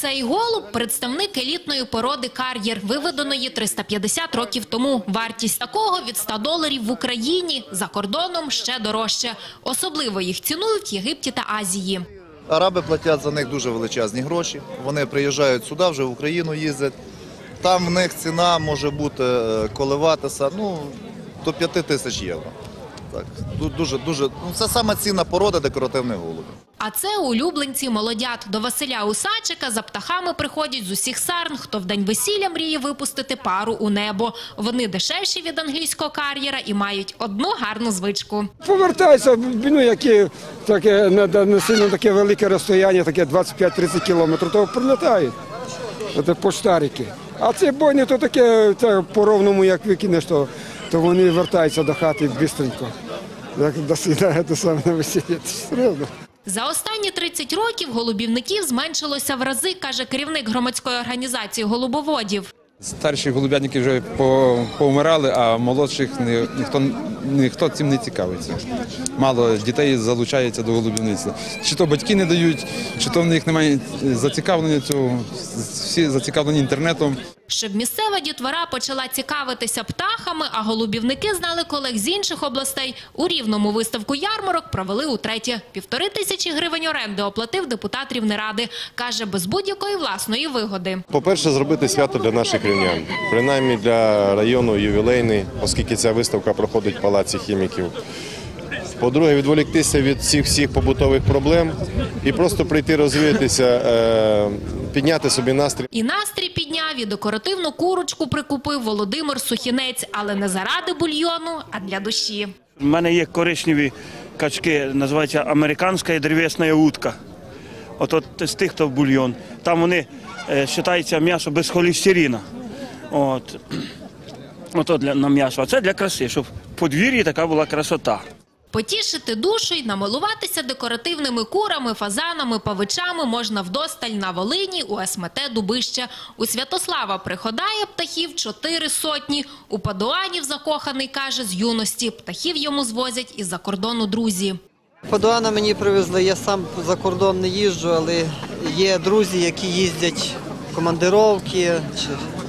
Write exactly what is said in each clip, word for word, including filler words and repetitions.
Цей голуб – представник елітної породи кар'єр, виведеної триста п'ятдесят років тому. Вартість такого від ста доларів в Україні, за кордоном ще дорожче. Особливо їх цінують в Єгипті та Азії. Араби платять за них дуже величезні гроші. Вони приїжджають сюди, вже в Україну їздять. Там в них ціна може бути коливатися ну, до п'яти тисяч євро. Так, дуже, дуже, ну, це саме цінна порода декоративних голубів. А це улюбленці молодят. До Василя Усачика за птахами приходять з усіх сарн, хто в день весілля мріє випустити пару у небо. Вони дешевші від англійського кар'єра і мають одну гарну звичку. Повертаються, ну, які таке, не сильно таке велике розстояння, таке двадцять п'ять тридцять кілометрів, то прилітають. Це поштарики. А ці бойні, то таке, це по-ровному, як викинеш, то, то вони вертаються до хати швидко. Як досідає до саме на весілля, це серйозно. За останні тридцять років голубівників зменшилося в рази, каже керівник громадської організації голубоводів. Старші голуб'ятники вже повмирали, а молодших ніхто, ніхто цим не цікавиться. Мало дітей залучається до голубівництва. Чи то батьки не дають, чи то в них немає зацікавлення цього, всі зацікавлені інтернетом. Щоб місцева дітвора почала цікавитися птахами, а голубівники знали колег з інших областей, у Рівному виставку ярмарок провели утретє. Півтори тисячі гривень оренди оплатив депутат Рівнеради. Каже, без будь-якої власної вигоди. По-перше, зробити свято для наших рівнян. Принаймні для району ювілейний, оскільки ця виставка проходить в Палаці хіміків. По-друге, відволіктися від всіх-всіх побутових проблем і просто прийти розвіятися, підняти собі настрій. І настрій підняв, і декоративну курочку прикупив Володимир Сухінець, але не заради бульйону, а для душі. У мене є коричневі качки, називаються американська древесна утка. От, от з тих, хто в бульйон. Там вони вважаються м'ясо без холестерину. От. Ото для, на м'ясо. А це для краси, щоб в подвір'ї така була красота. Потішити душу й намилуватися декоративними курами, фазанами, павичами можна вдосталь на Волині у ес ем те «Дубище». У Святослава Приходая птахів чотири сотні. У Падуанів закоханий, каже, з юності. Птахів йому звозять із-за кордону друзі. Падуана мені привезли, я сам за кордон не їжджу, але є друзі, які їздять в командировки, чи,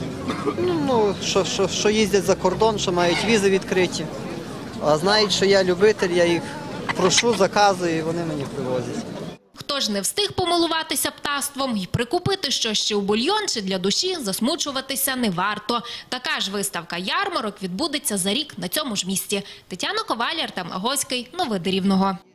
ну, що, що, що їздять за кордон, що мають візи відкриті. А знають, що я любитель, я їх прошу, заказую, і вони мені привозять. Хто ж не встиг помилуватися птаством і прикупити щось ще у бульйон чи для душі, засмучуватися не варто. Така ж виставка ярмарок відбудеться за рік на цьому ж місці. Тетяна Коваль, Артем Лагоський. Новини Рівного.